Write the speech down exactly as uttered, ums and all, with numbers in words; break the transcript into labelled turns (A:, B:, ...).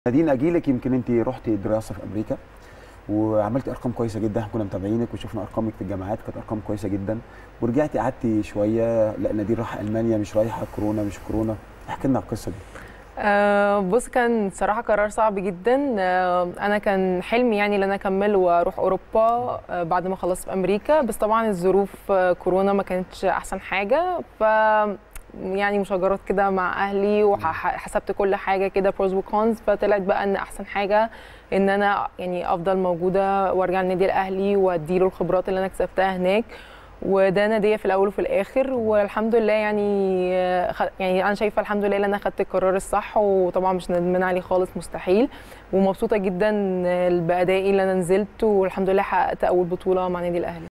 A: نادين اجيلك، يمكن انت رحتي دراسه في امريكا وعملتي ارقام كويسه جدا، احنا كنا متابعينك وشفنا ارقامك في الجامعات كانت ارقام كويسه جدا، ورجعتي قعدتي شويه. لا نادين رايحه المانيا، مش رايحه كورونا مش كورونا، احكي لنا على القصه دي.
B: أه بص، كان صراحة قرار صعب جدا. أه أنا كان حلمي يعني إن أنا أكمل وأروح أوروبا أه بعد ما خلصت في أمريكا، بس طبعا الظروف أه كورونا ما كانتش أحسن حاجة. ف يعني مشاجرات كده مع أهلي وحسبت كل حاجة كده بروز وكونز، فطلعت بقى إن أحسن حاجة إن أنا يعني أفضل موجودة وأرجع النادي الأهلي وأديله الخبرات اللي أنا كسبتها هناك. وده ناديه في الاول وفي الاخر، والحمد لله يعني يعني انا شايفه الحمد لله ان انا اخدت القرار الصح، وطبعا مش ندمان عليه خالص مستحيل. ومبسوطه جدا بادائي اللي انا نزلت، والحمد لله حققت اول بطوله مع نادي الاهلي.